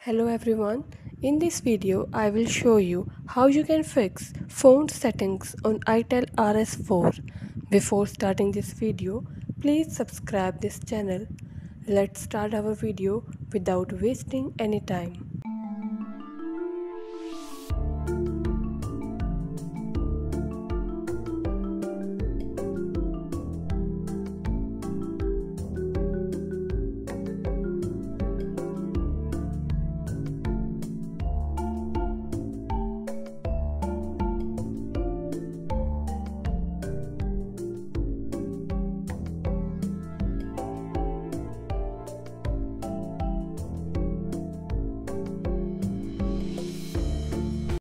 Hello everyone, in this video I will show you how you can fix phone settings on itel Rs4. Before starting this video, please subscribe this channel. Let's start our video without wasting any time.